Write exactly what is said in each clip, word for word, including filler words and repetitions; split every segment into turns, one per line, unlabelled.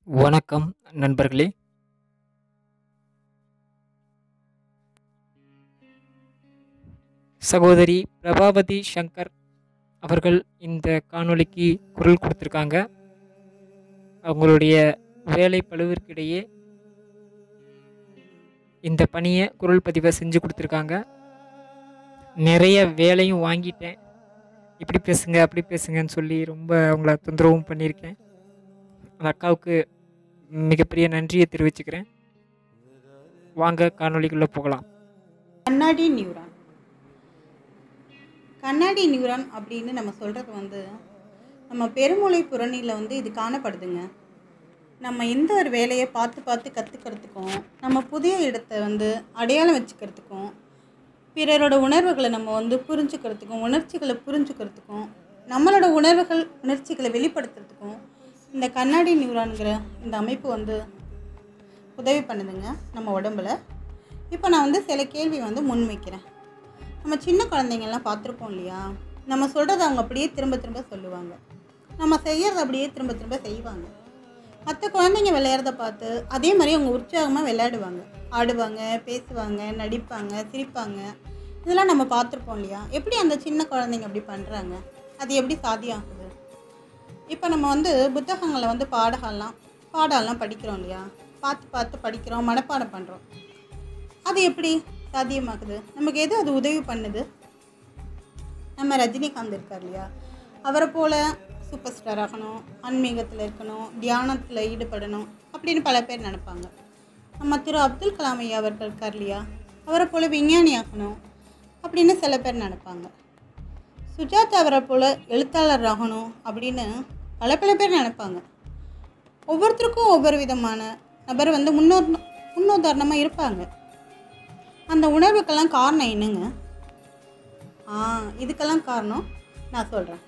வணக்கம் நண்பர்களே. சகோதரி பிரபாவதி சங்கர் அவர்கள் இந்த காணொளிக்கு குரல் கொடுத்திருக்காங்க. அவங்களுடைய வேலை பளுவிற்கிடையே இந்த பணியை குரல் பதிவை செஞ்சு கொடுத்துருக்காங்க. நிறைய வேலையும் வாங்கிட்டேன். இப்படி பேசுங்க அப்படி பேசுங்கன்னு சொல்லி ரொம்ப அவங்கள தொந்தரவும் பண்ணியிருக்கேன். அந்த அக்காவுக்கு மிகப்பெரிய நன்றியை தெரிவிச்சுக்கிறேன். வாங்க காணொளிக்குள்ளே போகலாம்.
கண்ணாடி நியூரான் கண்ணாடி நியூரான் அப்படின்னு நம்ம சொல்கிறது வந்து நம்ம பெருமூளை புறணியில் வந்து இது காணப்படுதுங்க. நம்ம எந்த ஒரு வேலையை பார்த்து பார்த்து கற்றுக்கிறதுக்கும், நம்ம புதிய இடத்தை வந்து அடையாளம் வச்சுக்கிறதுக்கும், பிறரோட உணர்வுகளை நம்ம வந்து புரிஞ்சுக்கிறதுக்கும், உணர்ச்சிகளை புரிஞ்சுக்கிறதுக்கும், நம்மளோட உணர்வுகள் உணர்ச்சிகளை வெளிப்படுத்துறதுக்கும் இந்த கண்ணாடி நியூரான்கிற இந்த அமைப்பு வந்து உதவி பண்ணுதுங்க நம்ம உடம்புல. இப்போ நான் வந்து சில கேள்வி வந்து முன்வைக்கிறேன். நம்ம சின்ன குழந்தைங்கள்லாம் பார்த்துருப்போம் இல்லையா? நம்ம சொல்கிறத அவங்க அப்படியே திரும்ப திரும்ப சொல்லுவாங்க. நம்ம செய்கிறத அப்படியே திரும்ப திரும்ப செய்வாங்க. மற்ற குழந்தைங்க விளையாடுறத பார்த்து அதே மாதிரி அவங்க உற்சாகமாக விளையாடுவாங்க, ஆடுவாங்க, பேசுவாங்க, நடிப்பாங்க, சிரிப்பாங்க. இதெல்லாம் நம்ம பார்த்துருப்போம் இல்லையா? எப்படி அந்த சின்ன குழந்தைங்க அப்படி பண்ணுறாங்க? அது எப்படி சாத்தியம் ஆகுது? இப்போ நம்ம வந்து புத்தகங்களில் வந்து பாடகம்லாம் பாடம்லாம் படிக்கிறோம் இல்லையா? பார்த்து பார்த்து படிக்கிறோம், மனப்பாடம் பண்ணுறோம். அது எப்படி சாத்தியமாகுது? நமக்கு எது அது உதவி பண்ணுது? நம்ம ரஜினிகாந்த் இருக்கார் இல்லையா? அவரை போல் சூப்பர் ஸ்டார் ஆகணும், ஆன்மீகத்தில் இருக்கணும், தியானத்தில் ஈடுபடணும் அப்படின்னு பல பேர் நினைப்பாங்க. நம்ம திரு அப்துல் கலாம் ஐயா அவர்கள் இருக்கார் இல்லையா? அவரை போல் விஞ்ஞானி ஆகணும் அப்படின்னு சில பேர் நினைப்பாங்க. சுஜாதா அவரை போல் எழுத்தாளர் ஆகணும் அப்படின்னு பல பல பேர் நினைப்பாங்க. ஒவ்வொருத்தருக்கும் ஒவ்வொரு விதமான நபர் வந்து முன்னோர் முன்னுதாரணமாக இருப்பாங்க. அந்த உணர்வுக்கெல்லாம் காரணம் என்னங்க? ஆ இதுக்கெல்லாம் காரணம் நான் சொல்கிறேன்.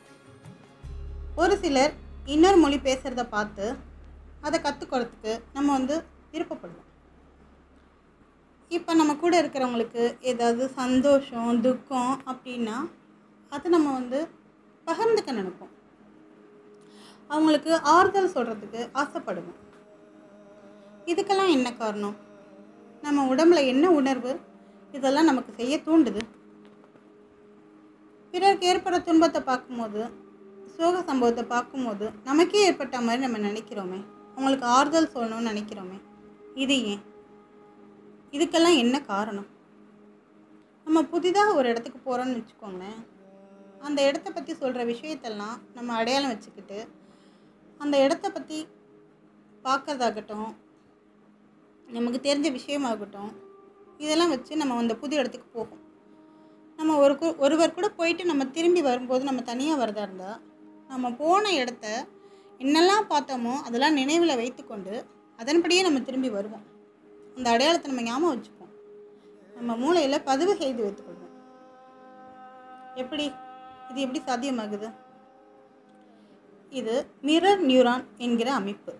ஒரு சிலர் இன்னொரு மொழி பேசுகிறத பார்த்து அதை கற்றுக்கிறதுக்கு நம்ம வந்து விருப்பப்படுவோம். இப்போ நம்ம கூட இருக்கிறவங்களுக்கு ஏதாவது சந்தோஷம், துக்கம் அப்படின்னா அதை நம்ம வந்து பகிர்ந்துக்க நினைப்போம். அவங்களுக்கு ஆறுதல் சொல்கிறதுக்கு ஆசைப்படுவோம். இதுக்கெல்லாம் என்ன காரணம்? நம்ம உடம்புல என்ன உணர்வு இதெல்லாம் நமக்கு செய்ய தூண்டுது? பிறருக்கு ஏற்படுற துன்பத்தை பார்க்கும்போது, சோக சம்பவத்தை பார்க்கும்போது நமக்கே ஏற்பட்ட மாதிரி நம்ம நினைக்கிறோமே, அவங்களுக்கு ஆறுதல் சொல்லணும்னு நினைக்கிறோமே. இது ஏன்? இதுக்கெல்லாம் என்ன காரணம்? நம்ம புதிதாக ஒரு இடத்துக்கு போகிறோன்னு வச்சுக்கோங்களேன். அந்த இடத்த பற்றி சொல்கிற விஷயத்தெல்லாம் நம்ம அடையாளம் வச்சுக்கிட்டு அந்த இடத்த பற்றி பார்க்குறதாகட்டும், நமக்கு தெரிஞ்ச விஷயமாகட்டும், இதெல்லாம் வச்சு நம்ம அந்த புது இடத்துக்கு போகும். நம்ம ஒரு ஒருவர் கூட போயிட்டு நம்ம திரும்பி வரும்போது நம்ம தனியாக வரதா இருந்தால், நம்ம போன இடத்த என்னெல்லாம் பார்த்தோமோ அதெல்லாம் நினைவில் வைத்துக்கொண்டு அதன்படியே நம்ம திரும்பி வருவோம். அந்த அடையாளத்தை நம்ம ஞாபகம் வச்சுப்போம். நம்ம மூளையில் பதிவு செய்து வைத்துக்கொள்வோம். எப்படி இது எப்படி சாத்தியமாகுது? இது மிரர் நியூரான் என்கிற அமைப்பு.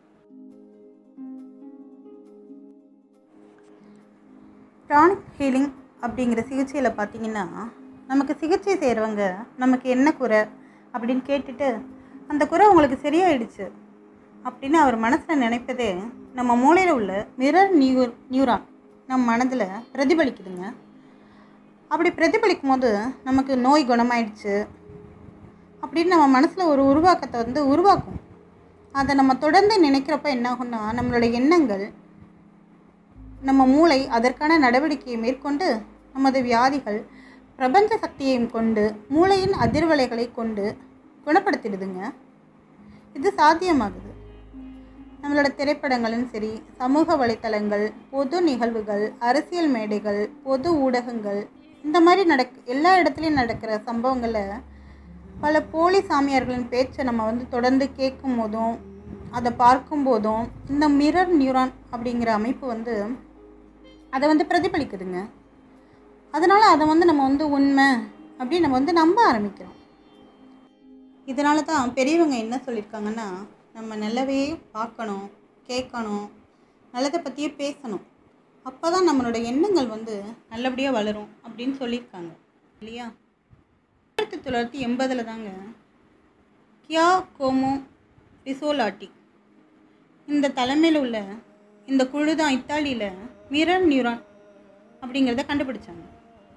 ப்ரானிக் ஹீலிங் அப்படிங்கிற சிகிச்சையில் பார்த்திங்கன்னா, நமக்கு சிகிச்சை செய்கிறவங்க நமக்கு என்ன குறை அப்படின்னு கேட்டுட்டு அந்த குறை உங்களுக்கு சரியாயிடுச்சு அப்படின்னு அவர் மனசில் நினைப்பதே நம்ம மூளையில் உள்ள மிரர் நியூ நியூரான் நம் மனதில் பிரதிபலிக்குதுங்க. அப்படி பிரதிபலிக்கும் போது நமக்கு நோய் குணமாயிடுச்சு அப்படின்னு நம்ம மனசில் ஒரு உருவாக்கத்தை வந்து உருவாக்கும். அதை நம்ம தொடர்ந்து நினைக்கிறப்ப என்ன ஆகும்னா, நம்மளுடைய எண்ணங்கள், நம்ம மூளை அதற்கான நடவடிக்கையை மேற்கொண்டு நமது வியாதிகள் பிரபஞ்ச சக்தியையும் கொண்டு மூளையின் அதிர்வலைகளை கொண்டு குணப்படுத்திடுதுங்க. இது சாத்தியமாகுது. நம்மளோட திரைப்படங்களும் சரி, சமூக வலைத்தளங்கள், பொது நிகழ்வுகள், அரசியல் மேடைகள், பொது ஊடகங்கள், இந்த மாதிரி நடக்க எல்லா இடத்துலையும் நடக்கிற சம்பவங்களை பல போலி சாமியார்களின் பேச்சை நம்ம வந்து தொடர்ந்து கேட்கும் போதும் அதை பார்க்கும் போதும் இந்த மிரர் நியூரான் அப்படிங்கிற அமைப்பு வந்து அதை வந்து பிரதிபலிக்குதுங்க. அதனால் அதை வந்து நம்ம வந்து உண்மை அப்படின்னு நம்ம வந்து நம்ப ஆரம்பிக்கிறோம். இதனால தான் பெரியவங்க என்ன சொல்லியிருக்காங்கன்னா, நம்ம நல்லவே பார்க்கணும், கேட்கணும், நல்லதை பற்றியே பேசணும். அப்போ தான் நம்மளோட எண்ணங்கள் வந்து நல்லபடியாக வளரும் அப்படின்னு சொல்லியிருக்காங்க இல்லையா? ஆயிரத்தி தொள்ளாயிரத்தி எண்பதில் தாங்க கியா கோமோ ரிசோலாட்டி இந்த தலைமையில் உள்ள இந்த குழு தான் இத்தாலியில் மிரர் நியூரான் அப்படிங்கிறத கண்டுபிடிச்சாங்க.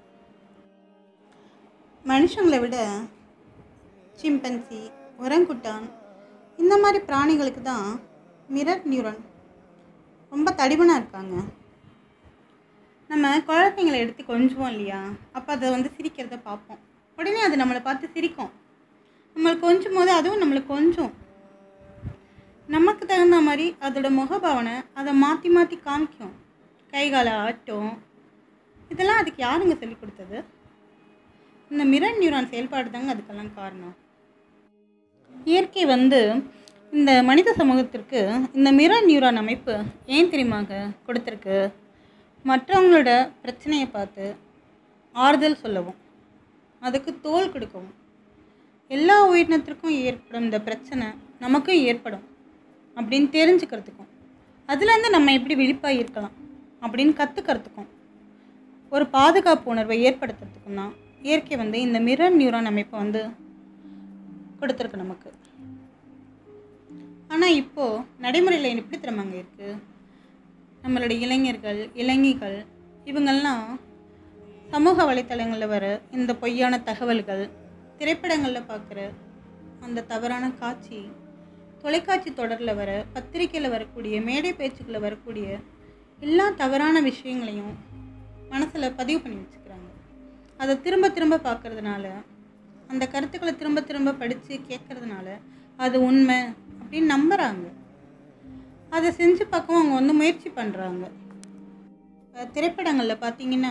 மனுஷங்களை விட சிம்பன்சி, ஒரங்குட்டான் இந்த மாதிரி பிராணிகளுக்கு தான் மிரர் நியூரான் ரொம்ப தடிமனாக இருக்காங்க. நம்ம குழந்தைங்களை எடுத்து கொஞ்சுவோம் இல்லையா, அப்போ அதை வந்து சிரிக்கிறத பார்ப்போம். உடனே அது நம்மளை பார்த்து சிரிக்கும். நம்மளுக்கு கொஞ்சும் போது அதுவும் நம்மளுக்கு கொஞ்சம் நமக்கு தகுந்த மாதிரி அதோட முகபாவனை அதை மாற்றி மாற்றி காமிக்கும். கைகாலை ஆட்டும். இதெல்லாம் அதுக்கு யாருங்க சொல்லி கொடுத்தது? இந்த மிரர் நியூரான் செயல்பாடு தாங்க அதுக்கெல்லாம் காரணம். இயற்கை வந்து இந்த மனித சமூகத்திற்கு இந்த மிரர் நியூரான் அமைப்பு ஏன் தெரியுமாங்க கொடுத்துருக்கு? மற்றவங்களோட பிரச்சனையை பார்த்து ஆறுதல் சொல்லவும், அதுக்கு தோள் கொடுக்கவும், எல்லா உயிரினத்திற்கும் ஏற்படும் இந்த பிரச்சனை நமக்கும் ஏற்படும் அப்படின்னு தெரிஞ்சுக்கிறதுக்கும், அதுலேருந்து நம்ம எப்படி விழிப்பாக இருக்கலாம் அப்படின்னு கற்றுக்கிறதுக்கும், ஒரு பாதுகாப்பு உணர்வை ஏற்படுத்துறதுக்கும் தான் இயற்கை வந்து இந்த மிரர் நியூரான் அமைப்பை வந்து கொடுத்துருக்கு நமக்கு. ஆனால் இப்போது நடைமுறையில் எப்படி திறமாங்க இருக்குது? நம்மளுடைய இளைஞர்கள், இளைஞிகள் இவங்கெல்லாம் சமூக வலைத்தளங்களில் வர இந்த பொய்யான தகவல்கள், திரைப்படங்களில் பார்க்குற அந்த தவறான காட்சி, தொலைக்காட்சி தொடரில் வர, பத்திரிக்கையில் வரக்கூடிய, மேடை பேச்சுக்களில் வரக்கூடிய எல்லா தவறான விஷயங்களையும் மனசில் பதிவு பண்ணி வச்சுக்கிறாங்க. அதை திரும்ப திரும்ப பார்க்கறதுனால, அந்த கருத்துக்களை திரும்ப திரும்ப படித்து கேட்கறதுனால அது உண்மை அப்படின்னு நம்புகிறாங்க. அதை செஞ்சு பார்க்கவும் அவங்க வந்து முயற்சி பண்ணுறாங்க. திரைப்படங்களில் பார்த்தீங்கன்னா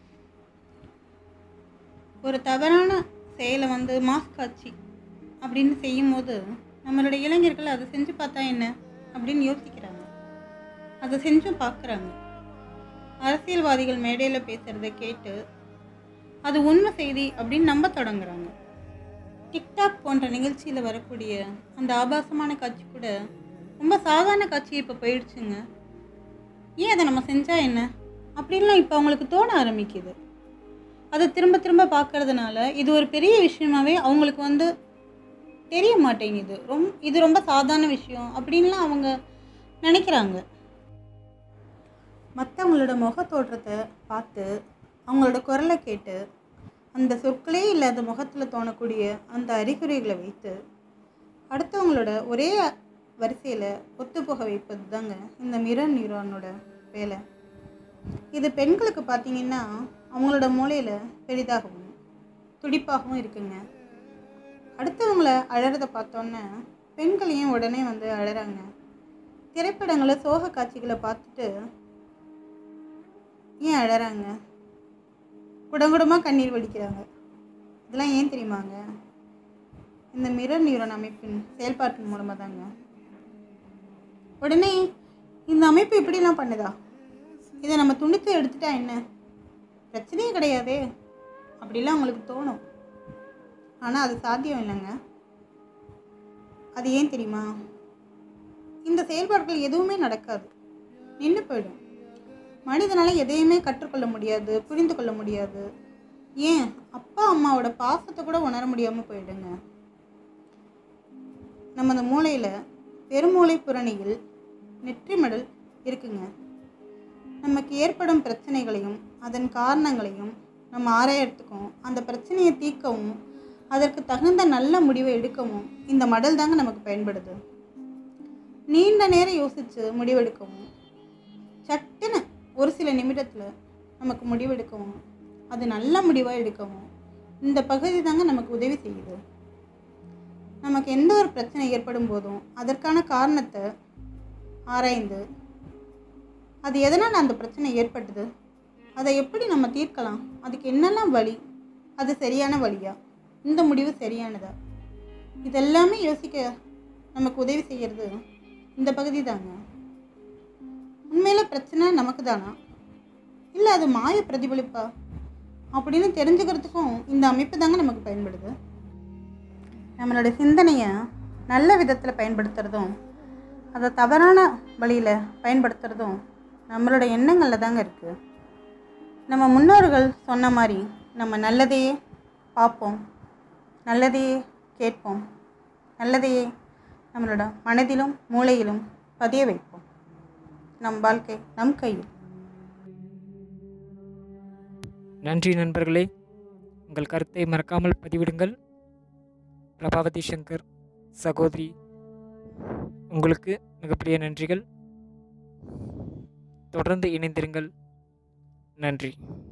ஒரு தவறான செயலை வந்து மாஸ் காட்சி அப்படின்னு செய்யும்போது நம்மளுடைய இளைஞர்கள் அதை செஞ்சு பார்த்தா என்ன அப்படின்னு யோசிக்கிறாங்க. அதை செஞ்சும் பார்க்குறாங்க. அரசியல்வாதிகள் மேடையில் பேசுகிறத கேட்டு அது உண்மை செய்தி அப்படின்னு நம்ப தொடங்குறாங்க. டிக்டாக் போன்ற நிகழ்ச்சியில் வரக்கூடிய அந்த ஆபாசமான காட்சி கூட ரொம்ப சாதாரண காட்சி இப்போ போயிடுச்சுங்க. ஏன் அதை நம்ம செஞ்சால் என்ன அப்படின்லாம் இப்போ அவங்களுக்கு தோண ஆரம்பிக்குது. அதை திரும்ப திரும்ப பார்க்கறதுனால இது ஒரு பெரிய விஷயமாகவே அவங்களுக்கு வந்து தெரிய மாட்டேங்குது. ரொம் இது ரொம்ப சாதாரண விஷயம் அப்படின்லாம் அவங்க நினைக்கிறாங்க. மற்றவங்களோட முக தோற்றத்தை பார்த்து, அவங்களோட குரலை கேட்டு, அந்த சொற்களே இல்லாத முகத்தில் தோணக்கூடிய அந்த அறிகுறிகளை வைத்து அடுத்தவங்களோட ஒரே வரிசையில் ஒத்துப்போக வைப்பது தாங்க இந்த மிரர் நியூரானோட வேலை. இது பெண்களுக்கு பார்த்திங்கன்னா அவங்களோட மூளையில் பெரிதாகவும் துடிப்பாகவும் இருக்குங்க. அடுத்தவங்களை அழறதை பார்த்தோன்னே பெண்களையும் உடனே வந்து அழறாங்க. திரைப்படங்களை சோக காட்சிகளை பார்த்துட்டு ஏன் அழறாங்க? குடங்குடமாக கண்ணீர் வடிக்கிறாங்க. இதெல்லாம் ஏன் தெரியுமாங்க? இந்த மிரர் நியூரான் அமைப்பின் செயல்பாட்டின் மூலமாக தாங்க. உடனே இந்த அமைப்பு இப்படிலாம் பண்ணுதா, இதை நம்ம துண்டித்து எடுத்துட்டா என்ன, பிரச்சனையே கிடையாதே அப்படிலாம் அவங்களுக்கு தோணும். ஆனால் அது சாத்தியம் இல்லைங்க. அது ஏன் தெரியுமா? இந்த செயல்பாடுகள் எதுவுமே நடக்காது, நின்று போயிடும். மனிதனால் எதையுமே கற்றுக்கொள்ள முடியாது, புரிந்து கொள்ள முடியாது. ஏன் அப்பா அம்மாவோட பாசத்தை கூட உணர முடியாமல் போயிடுங்க. நம்ம அந்த மூளையில் பெருமூளை புரணியில் நெற்றிமடல் இருக்குங்க. நமக்கு ஏற்படும் பிரச்சனைகளையும் அதன் காரணங்களையும் நம்ம ஆராயறதுக்கும் அந்த பிரச்சனையை தீர்க்கவும் அதற்கு தகுந்த நல்ல முடிவை எடுக்கவும் இந்த மடல் தாங்க நமக்கு பயன்படுது. நீண்ட நேரம் யோசித்து முடிவெடுக்கவும், சட்டுன்னு ஒரு சில நிமிடத்தில் நமக்கு முடிவெடுக்கவும், அது நல்ல முடிவாக எடுக்கவும் இந்த பகுதி தாங்க நமக்கு உதவி செய்யுது. நமக்கு எந்த ஒரு பிரச்சனை ஏற்படும் போதும் அதற்கான காரணத்தை ஆராய்ந்து, அது எதனால் அந்த பிரச்சனை ஏற்பட்டது, அதை எப்படி நம்ம தீர்க்கலாம், அதுக்கு என்னெல்லாம் வழி, அது சரியான வழியா, இந்த முடிவு சரியானதா, இதெல்லாமே யோசிக்க நமக்கு உதவி செய்கிறது இந்த பகுதி தாங்க. உண்மையில பிரச்சனை நமக்கு தானா, இல்லை அது மாய பிரதிபலிப்பா அப்படின்னு தெரிஞ்சுக்கிறதுக்கும் இந்த அமைப்பு தாங்க நமக்கு பயன்படுது. நம்மளோட சிந்தனையை நல்ல விதத்தில் பயன்படுத்துகிறதும் அதை தவறான வழியில் பயன்படுத்துகிறதும் நம்மளோட எண்ணங்களில் தாங்க இருக்குது. நம்ம முன்னோர்கள் சொன்ன மாதிரி நம்ம நல்லதையே பார்ப்போம், நல்லதையே கேட்போம், நல்லதையே நம்மளோட மனதிலும் மூளையிலும் பதிய வைப்போம். நம் வாழ்க்கை நம் கையில்.
நன்றி நண்பர்களே. உங்கள் கருத்தை மறக்காமல் பதிவிடுங்கள். பிரபாவதி சங்கர் சகோதரி, உங்களுக்கு மிகப்பெரிய நன்றிகள். தொடர்ந்து இணைந்திருங்கள். நன்றி.